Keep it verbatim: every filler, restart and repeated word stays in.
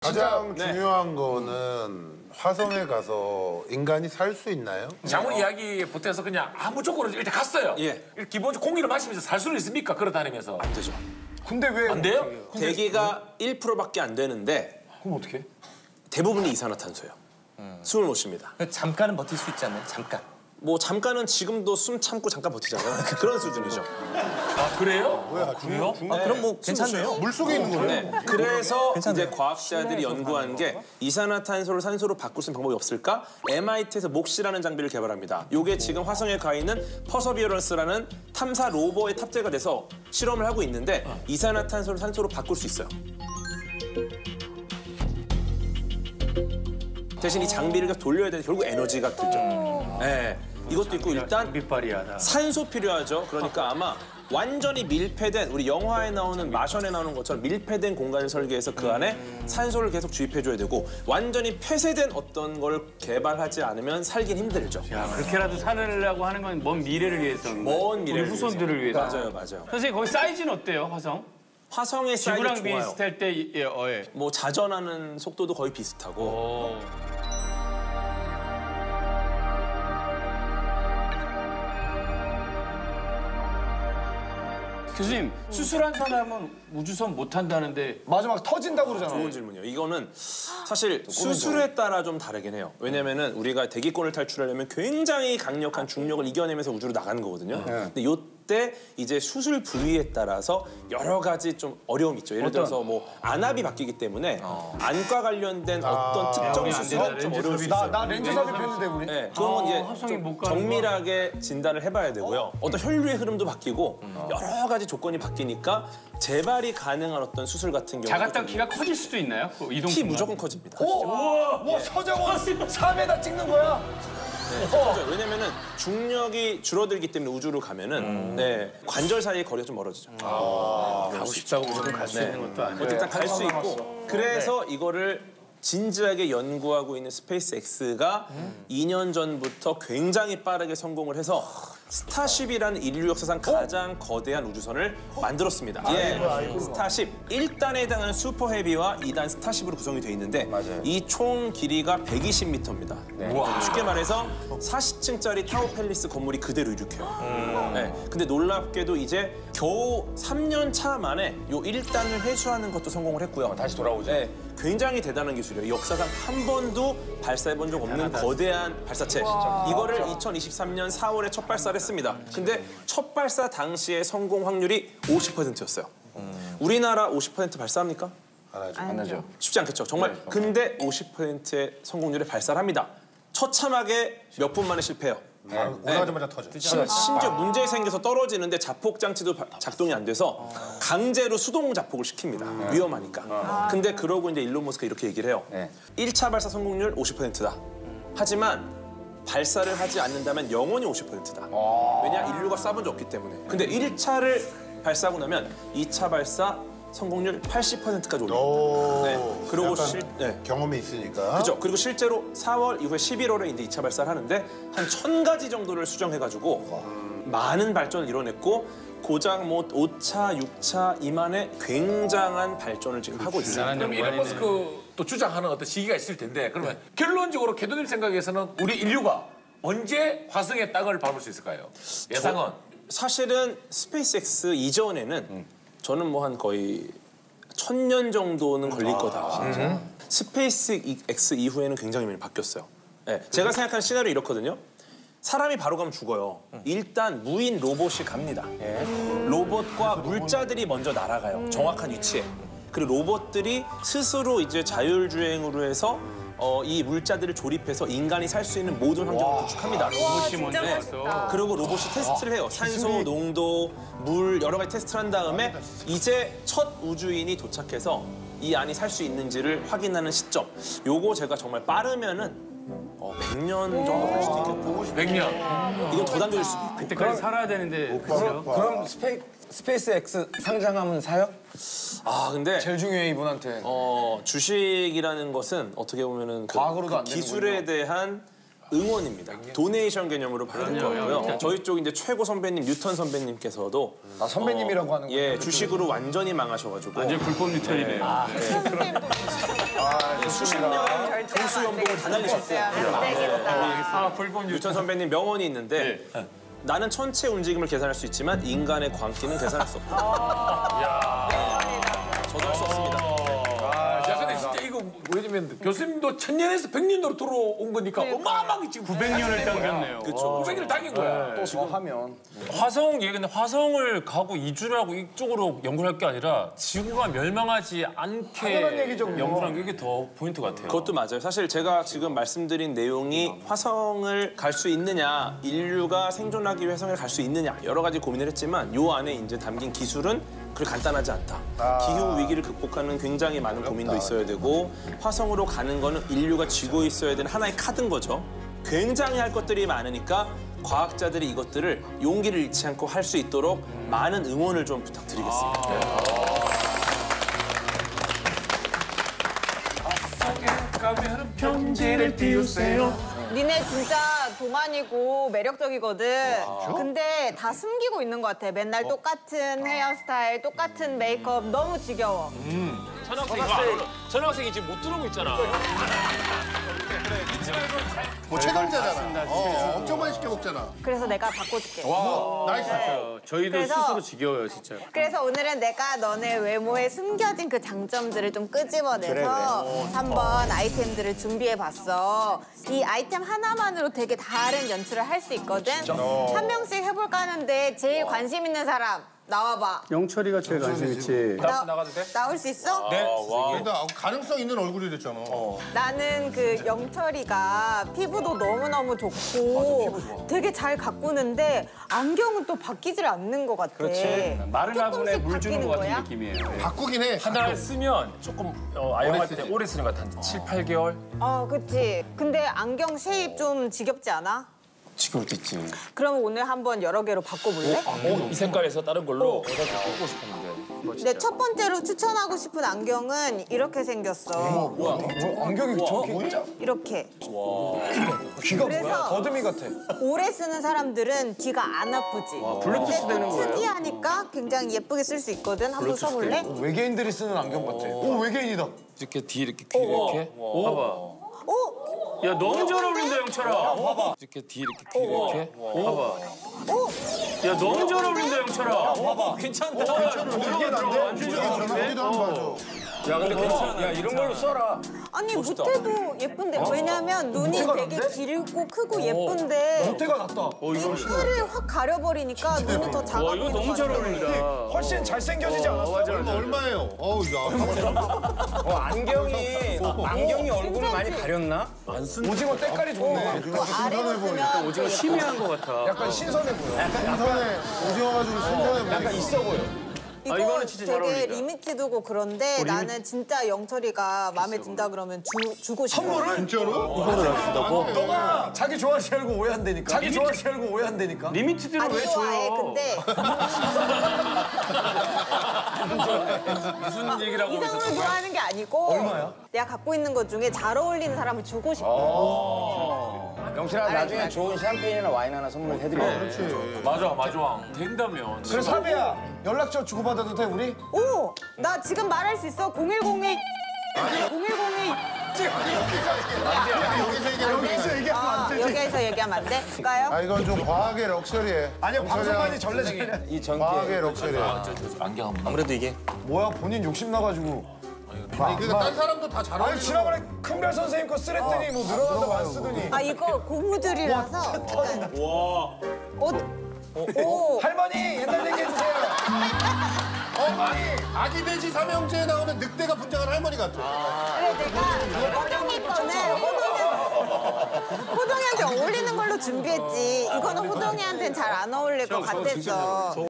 가장 네. 중요한 거는 화성에 가서 인간이 살 수 있나요? 자문 이야기 보태서 그냥 아무 조건으로 일단 갔어요. 예. 기본적으로 공기를 마시면서 살 수는 있습니까? 걸어다니면서. 안 되죠. 근데 왜? 안 돼요? 대기가 일 퍼센트밖에 안 되는데 그럼 어떻게? 대부분이 이산화탄소예요. 음. 숨을 못 쉽니다. 잠깐은 버틸 수 있지 않나요? 잠깐. 뭐 잠깐은 지금도 숨 참고 잠깐 버티잖아요. 그런 수준이죠. 아 그래요? 뭐야? 그래요? 네. 아, 그럼 뭐 괜찮네요. 물 속에 있는 거예요? 네. 그래서 이제 과학자들이 연구한 게 이산화탄소를 산소로 바꿀 수 있는 방법이 없을까? 엠아이티에서 몫이라는 장비를 개발합니다. 이게 지금 화성에 가 있는 퍼서비어런스라는 탐사 로버에 탑재가 돼서 실험을 하고 있는데 이산화탄소를 산소로 바꿀 수 있어요. 대신 이 장비를 계속 돌려야 되는데 결국 에너지가 들죠. 네. 이것도 있고 일단 밑발이야. 산소 필요하죠. 그러니까 아마 완전히 밀폐된 우리 영화에 나오는 마션에 나오는 것처럼 밀폐된 공간을 설계해서 그 안에 산소를 계속 주입해줘야 되고 완전히 폐쇄된 어떤 걸 개발하지 않으면 살긴 힘들죠. 야, 그렇게라도 살으려고 하는 건 먼 미래를 위해서. 먼 미래를 우리 후손들을 위해서. 맞아요, 맞아요. 선생님 거기 사이즈는 어때요, 화성? 화성의 사이즈 지구랑 좋아요. 비슷할 때 예, 어, 예. 뭐 자전하는 속도도 거의 비슷하고. 오. 교수님, 수술한 사람은 우주선 못 탄다는데 마지막 터진다고 그러잖아요. 좋은 질문이에요. 이거는 사실 수술에 따라 좀 다르긴 해요. 왜냐면은 우리가 대기권을 탈출하려면 굉장히 강력한 중력을 이겨내면서 우주로 나가는 거거든요. 근데 요때 이제 수술 부위에 따라서 여러 가지 좀 어려움이 있죠. 예를 들어서 뭐 안압이 바뀌기 때문에 안과 관련된 어떤 특정 수술은 좀 어려울 수 있어요. 나 렌즈 삽입했는데 우리. 네, 그건 이제 화성에 못 좀 가는 정밀하게 진단을 해봐야 되고요. 어떤 혈류의 흐름도 바뀌고 여러 가지 조건이 바뀌니까 재발이 가능한 어떤 수술 같은 경우 작았다 키가 커질 수도 있나요? 그 이동 키 순간. 무조건 커집니다. 오, 와 서정원 삼 회다 찍는 거야. 네, 커져요. 왜냐면은 중력이 줄어들기 때문에 우주로 가면은 음. 네, 관절 사이의 거리가 좀 멀어지죠. 아, 가고 싶다고 무조건 갈 수 네. 있는 것도 아니고. 일단 갈 수 있고 그래서 이거를 진지하게 연구하고 있는 스페이스X가 음. 이 년 전부터 굉장히 빠르게 성공을 해서 스타쉽이라는 인류 역사상 가장 거대한 우주선을 만들었습니다. 예, 스타쉽 일 단에 해당하는 슈퍼 헤비와 이 단 스타쉽으로 구성이 돼 있는데 이 총 길이가 백이십 미터입니다. 쉽게 말해서 사십 층짜리 타워 팰리스 건물이 그대로 이륙해요. 네, 근데 놀랍게도 이제 겨우 삼 년 차 만에 요 일 단을 회수하는 것도 성공을 했고요. 다시 돌아오죠. 네, 굉장히 대단한 기술이에요. 역사상 한 번도 발사해본 적 없는 거대한 발사체. 이거를 이천이십삼 년 사월에 첫 발사를 했습니다. 근데 첫 발사 당시의 성공 확률이 오십 퍼센트였어요. 우리나라 오십 퍼센트 발사합니까? 안 하죠. 쉽지 않겠죠. 정말. 근데 오십 퍼센트의 성공률에 발사를 합니다. 처참하게 몇 분 만에 실패해요. 바로 올라가자마자 터져. 심, 심지어 문제 생겨서 떨어지는데 자폭 장치도 바- 작동이 안 돼서 강제로 수동 자폭을 시킵니다. 위험하니까. 근데 그러고 이제 일론 머스크가 이렇게 얘기를 해요. 일 차 발사 성공률 오십 퍼센트다. 하지만 발사를 하지 않는다면 영원히 오십 퍼센트다. 왜냐? 인류가 쏴본 적 없기 때문에. 근데 일 차를 발사하고 나면 이 차 발사 성공률 팔십 퍼센트까지 올립니다. 오, 네. 그리고 실, 네. 경험이 있으니까. 그죠. 그리고 실제로 사월 이후에 십일월에 이제 이 차 발사를 하는데 한 천 가지 정도를 수정해가지고 많은 발전을 이뤄냈고 고작 뭐 오 차, 육 차 이만의 굉장한 발전을 지금 하고 있습니다. 그럼 일론 머스크 또 주장하는 어떤 시기가 있을 텐데 그러면 결론적으로 캐도님 생각에서는 우리 인류가 언제 화성의 땅을 밟을 수 있을까요? 예상은? 사실은 스페이스X 이전에는 저는 뭐 한 거의 천 년 정도는 걸릴 거다. 스페이스X 이후에는 굉장히 많이 바뀌었어요. 네, 제가 생각하는 시나리오 이렇거든요. 사람이 바로 가면 죽어요. 일단 무인 로봇이 갑니다. 로봇과 물자들이 먼저 날아가요. 정확한 위치에. 그리고 로봇들이 스스로 이제 자율주행으로 해서 어, 이 물자들을 조립해서 인간이 살 수 있는 모든 환경을 구축합니다. 로봇이 먼저 네. 왔어. 그리고 로봇이 테스트를 해요. 산소, 농도, 물 여러 가지 테스트를 한 다음에 이제 첫 우주인이 도착해서 이 안이 살 수 있는지를 확인하는 시점. 요거 제가 정말 빠르면은 어, 백 년 정도 갈 수도 있겠다. 백 년. 이건 더 당겨질 수도 있고. 그때까지 살아야 되는데 그죠? 그럼 스페이, 스페이스X 상장하면 사요? 아 근데 제일 중요해 이분한테. 어, 주식이라는 것은 어떻게 보면은 그, 과학으로도 그 안 기술에 대한 응원입니다. 도네이션 개념으로 봐야 될 거고요. 저희 쪽 이제 최고 선배님 뉴턴 선배님께서도 아 선배님이라고 하는 거예요. 예 주식으로 완전히 망하셔가지고 완전 불법 유턴이네요. 네. 수십 년 교수 연봉을 다 날리셨대요. 아, 불법 유천 선배님 명언이 있는데 나는 천체 움직임을 계산할 수 있지만 인간의 광기는 계산할 수 없다. 저도 할 수 없습니다. 야, 근데 진짜 이거 뭐냐면 교수님도 천년에서 백년으로 들어온 거니까 어마어마하게 지금 구백 년을 당겼네요. 그렇죠. 구백 년을 당긴 거야. 또 뭐 하면. 화성 얘기 근데 화성을 가고 이주를 하고 이쪽으로 연구를 할 게 아니라 지구가 멸망하지 않게 당연한 얘기죠, 그거. 연구를 하는 게 이게 더 포인트 같아요. 그것도 맞아요. 사실 제가 지금 말씀드린 내용이 화성을 갈 수 있느냐, 인류가 생존하기 위해 화성을 갈 수 있느냐 여러 가지 고민을 했지만 요 안에 이제 담긴 기술은 그렇게 간단하지 않다. 기후 위기를 극복하는 굉장히 많은 고민도 있어야 되고 화성으로 가는 거는 인류가 쥐고 있어야 되는 하나의 카드인 거죠. 굉장히 할 것들이 많으니까 과학자들이 이것들을 용기를 잃지 않고 할 수 있도록 많은 응원을 좀 부탁드리겠습니다. 편지를 띄우세요. 니네 진짜 동안이고 매력적이거든. 근데 다 숨기고 있는 것 같아. 맨날 똑같은 헤어스타일, 똑같은 메이크업 너무 지겨워. 전학생 이거 안 올라. 전학생이 지금 못 들어오고 있잖아. 뭐 최강자잖아. 어, 엄청 많이 시켜 먹잖아. 그래서 내가 바꿔줄게. 나이스. 저희도 그래서- 스스로 지겨워요, 진짜. 그래서 오늘은 내가 너네 외모에 숨겨진 그 장점들을 좀 끄집어내서 한번 아이템들을 준비해봤어. 이 아이템 하나만으로 되게 다른 연출을 할 수 있거든. 한 명씩 해볼까 하는데 제일 관심 있는 사람 나와봐. 영철이가 제일 관심 있지. 나, 나가도 돼? 나올 수 있어? 일단 가능성 있는 얼굴이랬잖아. 나는 그 영철이가 피부도 너무너무 좋고 되게 잘 가꾸는데 안경은 또 바뀌질 않는 것 같아. 마른 화분에 조금씩 물 주는 바뀌는 것 같은 거야? 느낌이에요. 바꾸긴 해. 하나 쓰면 조금 어, 아영할 때 오래 쓰는 것 같아. 한 칠, 팔 개월? 어, 그치. 근데 안경 쉐입 좀 지겹지 않아? 지겨울 때 있지. 그럼 오늘 한번 여러 개로 바꿔볼래? 어, 이 색깔에서 다른 걸로 얻어서 쓰고 싶었는데. 내 첫 번째로 추천하고 싶은 안경은 이렇게 생겼어. 안경이 저렇게 이렇게. 귀가 그래서- 뭐야? 더듬이 같아. 오래 쓰는 사람들은 뒤가 안 아프지. 블루투스 되는 거예요? 특이하니까 굉장히 예쁘게 쓸 수 있거든. 한번 써볼래? 외계인들이 쓰는 안경 같아. 오, 외계인이다. 이렇게 뒤에 이렇게 귀 이렇게. 어? 야, 너무 잘 어울린다, 영철아. 이렇게 뒤에 이렇게 귀 이렇게. 어? 야, 너무 잘 어울린다, 영철아. 괜찮다. 이게 난데? 여기도 한번 봐줘. 야, 근데 괜찮아. 야, 이런 걸로 써라. 아니 못해도 예쁜데 왜냐면 눈이 되게 길고 크고 예쁜데 모태가 낫다. 혀를 확 가려버리니까 눈이 더 작아 와, 이거 보이는 너무 것 잘 같아. 어울린다. 훨씬 잘생겨지지 않았어? 얼마, 얼마예요? 어우, 야. 어, 안경이 안경이 얼굴을 많이 가렸나? 오징어 때깔이 좋네. 아래로 쓰면 오징어 희미한 것 같아. 약간 신선해 보여. 신선해. 오징어 가지고 신선해 보이니까. 있어 보여. 이거 아, 이거는 진짜 잘 되게 어울린다. 리미티드고 그런데 나는 진짜 영철이가 마음에 든다 그러면 주, 주고 싶어. 선물을? 진짜로? 너가 자기 좋아하지 알고 오해한다니까. 자기 좋아하지 알고 오해한다니까. 리미티드를 안 왜 좋아해. 줘요? 근데 무슨 얘기라고 이상을 좋아하는 게 아니고 얼마야? 내가 갖고 있는 것 중에 잘 어울리는 사람을 주고 싶어. 영철아, 나중에 좋은 샴페인이나 와인 하나 선물해드려. 맞아, 맞아. 된다면. 그래, 사비야. 연락처 주고받아도 돼, 우리? 오! 나 지금 말할 수 있어. 공일공이 공일공이 여기서 얘기하면 여기서 얘기하면 아, 안 되지. 여기에서 얘기하면 안 돼? 될까요? 아, 이건 좀 과하게 럭셔리해. 아니야, 방송만이 절레절레. 이 전기. 과하게 럭셔리해. 안경 한번. 아무래도 이게 뭐야, 본인 욕심 나가지고. 그러니까 딴 사람도 다 잘 아니, 어울리는 지난번에 큰별 선생님 거 쓰랬더니 뭐 늘어난다고 안 쓰더니. 아 이거 고무줄이라서 약간- 어, 오, 할머니, 옛날 얘기해주세요. 어머니, 아기 돼지 삼형제에 나오는 늑대가 분장한 할머니 같아. 그래 내가 호동이 거는 호동이 호동이한테 어울리는 걸로 준비했지. 이거는 호동이한테는 잘 안 어울릴 것 같았어.